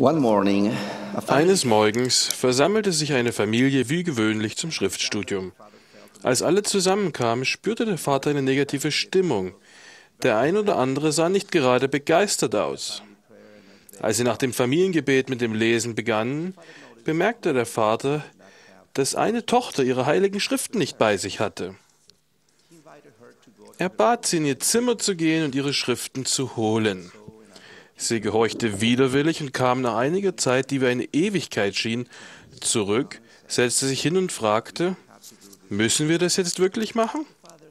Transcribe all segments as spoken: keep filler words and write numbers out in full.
One morning, a family Eines Morgens versammelte sich eine Familie wie gewöhnlich zum Schriftstudium. Als alle zusammenkamen, spürte der Vater eine negative Stimmung. Der ein oder andere sah nicht gerade begeistert aus. Als sie nach dem Familiengebet mit dem Lesen begannen, bemerkte der Vater, dass eine Tochter ihre heiligen Schriften nicht bei sich hatte. Er bat sie, in ihr Zimmer zu gehen und ihre Schriften zu holen. Sie gehorchte widerwillig und kam nach einiger Zeit, die wie eine Ewigkeit schien, zurück, setzte sich hin und fragte, müssen wir das jetzt wirklich machen?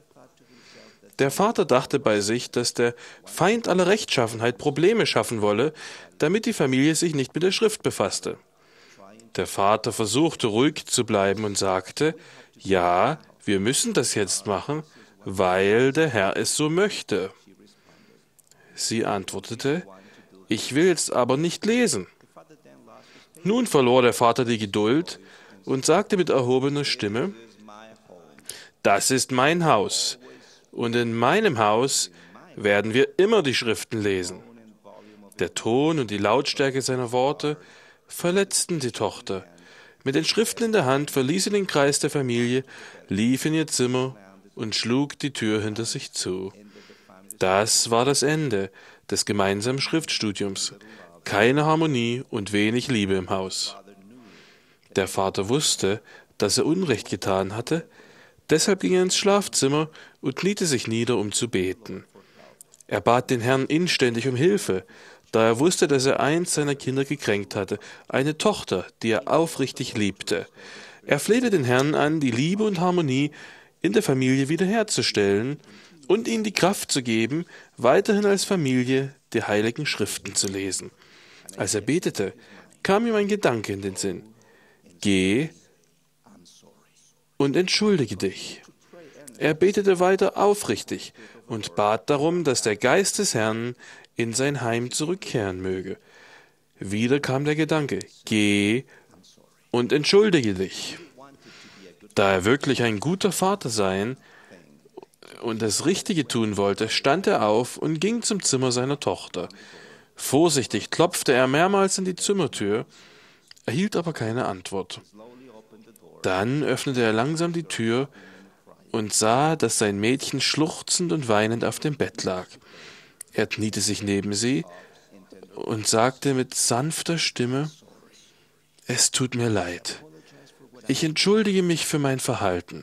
Der Vater dachte bei sich, dass der Feind aller Rechtschaffenheit Probleme schaffen wolle, damit die Familie sich nicht mit der Schrift befasste. Der Vater versuchte ruhig zu bleiben und sagte, ja, wir müssen das jetzt machen, weil der Herr es so möchte. Sie antwortete, ich will jetzt aber nicht lesen. Nun verlor der Vater die Geduld und sagte mit erhobener Stimme, das ist mein Haus, und in meinem Haus werden wir immer die Schriften lesen. Der Ton und die Lautstärke seiner Worte verletzten die Tochter. Mit den Schriften in der Hand verließ sie den Kreis der Familie, lief in ihr Zimmer und schlug die Tür hinter sich zu. Das war das Ende des gemeinsamen Schriftstudiums. Keine Harmonie und wenig Liebe im Haus. Der Vater wusste, dass er Unrecht getan hatte, deshalb ging er ins Schlafzimmer und kniete sich nieder, um zu beten. Er bat den Herrn inständig um Hilfe, da er wusste, dass er eins seiner Kinder gekränkt hatte, eine Tochter, die er aufrichtig liebte. Er flehte den Herrn an, die Liebe und Harmonie in der Familie wiederherzustellen und ihnen die Kraft zu geben, weiterhin als Familie die heiligen Schriften zu lesen. Als er betete, kam ihm ein Gedanke in den Sinn. Geh und entschuldige dich. Er betete weiter aufrichtig und bat darum, dass der Geist des Herrn in sein Heim zurückkehren möge. Wieder kam der Gedanke, geh und entschuldige dich. Da er wirklich ein guter Vater sein und das Richtige tun wollte, stand er auf und ging zum Zimmer seiner Tochter. Vorsichtig klopfte er mehrmals an die Zimmertür, erhielt aber keine Antwort. Dann öffnete er langsam die Tür und sah, dass sein Mädchen schluchzend und weinend auf dem Bett lag. Er kniete sich neben sie und sagte mit sanfter Stimme, es tut mir leid. Ich entschuldige mich für mein Verhalten.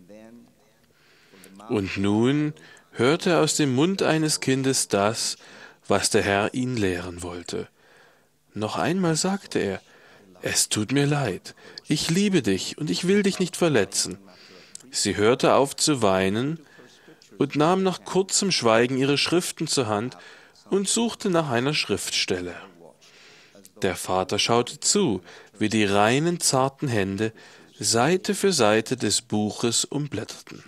Und nun hörte er aus dem Mund eines Kindes das, was der Herr ihn lehren wollte. Noch einmal sagte er, es tut mir leid, ich liebe dich und ich will dich nicht verletzen. Sie hörte auf zu weinen und nahm nach kurzem Schweigen ihre Schriften zur Hand und suchte nach einer Schriftstelle. Der Vater schaute zu, wie die reinen, zarten Hände Seite für Seite des Buches umblätterten.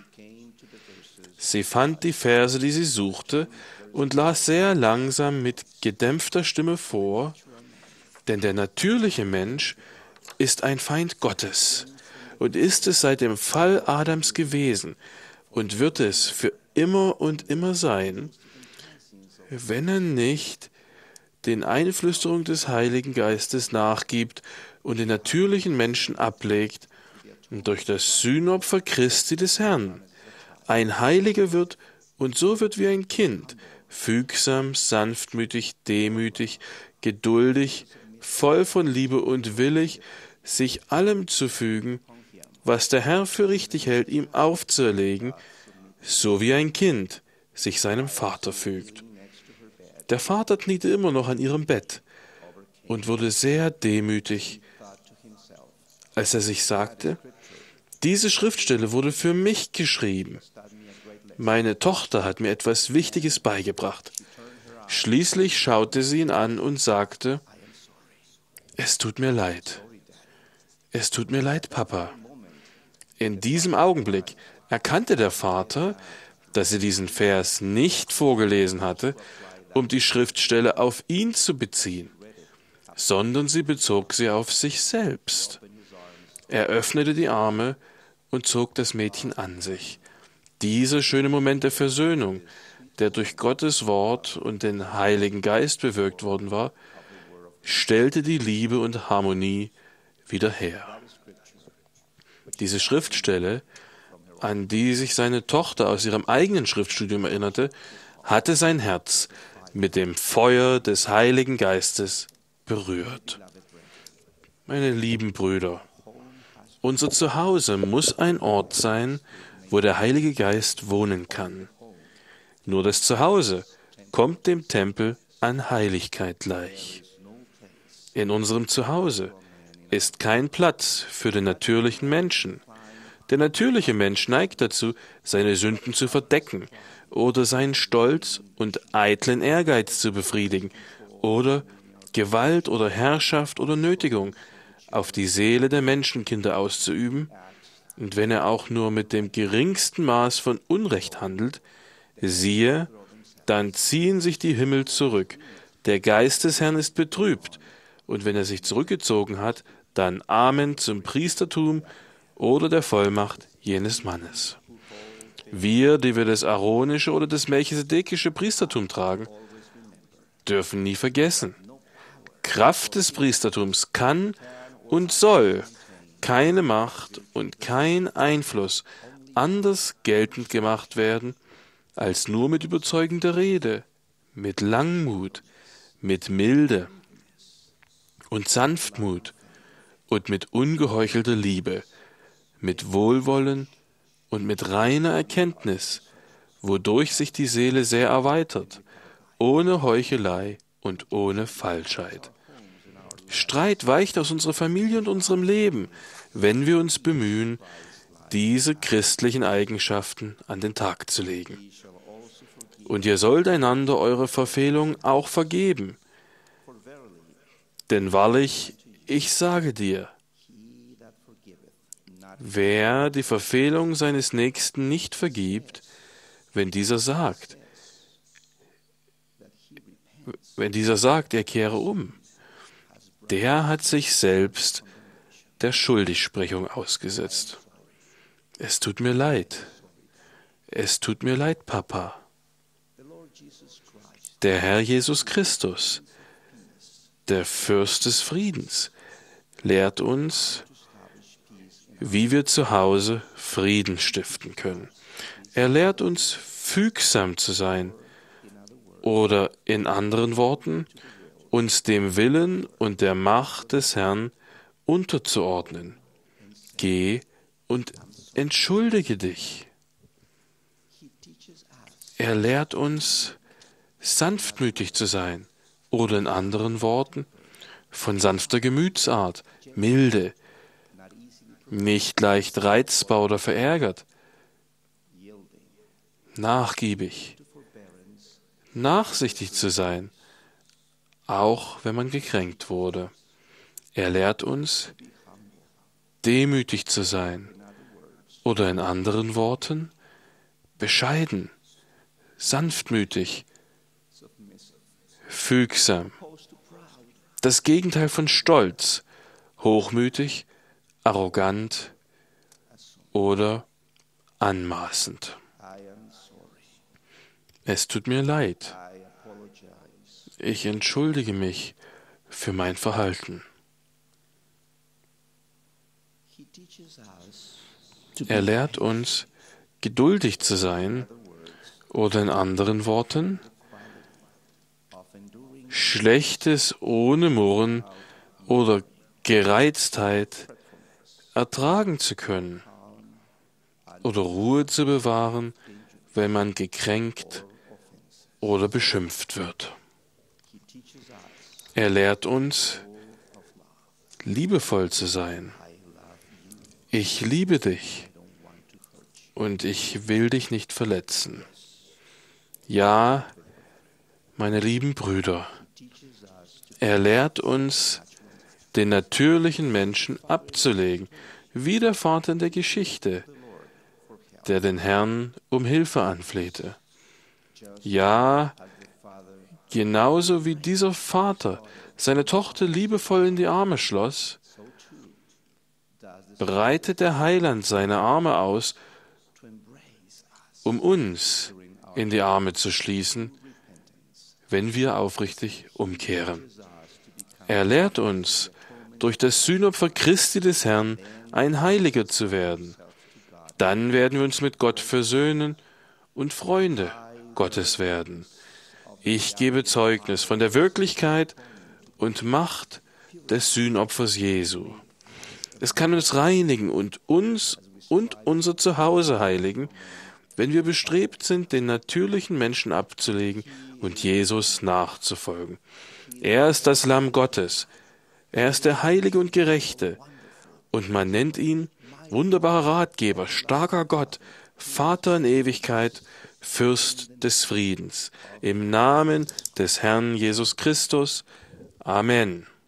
Sie fand die Verse, die sie suchte, und las sehr langsam mit gedämpfter Stimme vor, denn der natürliche Mensch ist ein Feind Gottes und ist es seit dem Fall Adams gewesen und wird es für immer und immer sein, wenn er nicht den Einflüsterungen des Heiligen Geistes nachgibt und den natürlichen Menschen ablegt und durch das Sühnopfer Christi des Herrn ein Heiliger wird und so wird wie ein Kind, fügsam, sanftmütig, demütig, geduldig, voll von Liebe und willig, sich allem zu fügen, was der Herr für richtig hält, ihm aufzuerlegen, so wie ein Kind sich seinem Vater fügt. Der Vater kniete immer noch an ihrem Bett und wurde sehr demütig, als er sich sagte, diese Schriftstelle wurde für mich geschrieben. Meine Tochter hat mir etwas Wichtiges beigebracht. Schließlich schaute sie ihn an und sagte, es tut mir leid. Es tut mir leid, Papa. In diesem Augenblick erkannte der Vater, dass er diesen Vers nicht vorgelesen hatte, um die Schriftstelle auf ihn zu beziehen, sondern sie bezog sie auf sich selbst. Er öffnete die Arme und zog das Mädchen an sich. Dieser schöne Moment der Versöhnung, der durch Gottes Wort und den Heiligen Geist bewirkt worden war, stellte die Liebe und Harmonie wieder her. Diese Schriftstelle, an die sich seine Tochter aus ihrem eigenen Schriftstudium erinnerte, hatte sein Herz mit dem Feuer des Heiligen Geistes berührt. Meine lieben Brüder, unser Zuhause muss ein Ort sein, wo der Heilige Geist wohnen kann. Nur das Zuhause kommt dem Tempel an Heiligkeit gleich. In unserem Zuhause ist kein Platz für den natürlichen Menschen. Der natürliche Mensch neigt dazu, seine Sünden zu verdecken oder seinen Stolz und eitlen Ehrgeiz zu befriedigen oder Gewalt oder Herrschaft oder Nötigung auf die Seele der Menschenkinder auszuüben, und wenn er auch nur mit dem geringsten Maß von Unrecht handelt, siehe, dann ziehen sich die Himmel zurück, der Geist des Herrn ist betrübt, und wenn er sich zurückgezogen hat, dann Amen zum Priestertum oder der Vollmacht jenes Mannes. Wir, die wir das aaronische oder das melchisedekische Priestertum tragen, dürfen nie vergessen, Kraft des Priestertums kann und soll keine Macht und kein Einfluss anders geltend gemacht werden, als nur mit überzeugender Rede, mit Langmut, mit Milde und Sanftmut und mit ungeheuchelter Liebe, mit Wohlwollen und mit reiner Erkenntnis, wodurch sich die Seele sehr erweitert, ohne Heuchelei und ohne Falschheit. Streit weicht aus unserer Familie und unserem Leben, wenn wir uns bemühen, diese christlichen Eigenschaften an den Tag zu legen. Und ihr sollt einander eure Verfehlungen auch vergeben. Denn wahrlich, ich sage dir, wer die Verfehlung seines Nächsten nicht vergibt, wenn dieser sagt, wenn dieser sagt, er kehre um, der hat sich selbst der Schuldigsprechung ausgesetzt. Es tut mir leid. Es tut mir leid, Papa. Der Herr Jesus Christus, der Fürst des Friedens, lehrt uns, wie wir zu Hause Frieden stiften können. Er lehrt uns, fügsam zu sein, oder in anderen Worten, uns dem Willen und der Macht des Herrn unterzuordnen. Geh und entschuldige dich. Er lehrt uns, sanftmütig zu sein, oder in anderen Worten, von sanfter Gemütsart, milde, nicht leicht reizbar oder verärgert, nachgiebig, nachsichtig zu sein, auch wenn man gekränkt wurde. Er lehrt uns, demütig zu sein, oder in anderen Worten, bescheiden, sanftmütig, fügsam. Das Gegenteil von Stolz, hochmütig, arrogant oder anmaßend. Es tut mir leid. Ich entschuldige mich für mein Verhalten. Er lehrt uns, geduldig zu sein, oder in anderen Worten, Schlechtes ohne Murren oder Gereiztheit ertragen zu können oder Ruhe zu bewahren, wenn man gekränkt oder beschimpft wird. Er lehrt uns, liebevoll zu sein. Ich liebe dich und ich will dich nicht verletzen. Ja, meine lieben Brüder, er lehrt uns, den natürlichen Menschen abzulegen, wie der Vater in der Geschichte, der den Herrn um Hilfe anflehte. Ja, genauso wie dieser Vater seine Tochter liebevoll in die Arme schloss, breitet der Heiland seine Arme aus, um uns in die Arme zu schließen, wenn wir aufrichtig umkehren. Er lehrt uns, durch das Sühnopfer Christi des Herrn ein Heiliger zu werden. Dann werden wir uns mit Gott versöhnen und Freunde Gottes werden. Ich gebe Zeugnis von der Wirklichkeit und Macht des Sühnopfers Jesu. Es kann uns reinigen und uns und unser Zuhause heiligen, wenn wir bestrebt sind, den natürlichen Menschen abzulegen und Jesus nachzufolgen. Er ist das Lamm Gottes. Er ist der Heilige und Gerechte. Und man nennt ihn wunderbarer Ratgeber, starker Gott, Vater in Ewigkeit, Fürst des Friedens. Im Namen des Herrn Jesus Christus. Amen.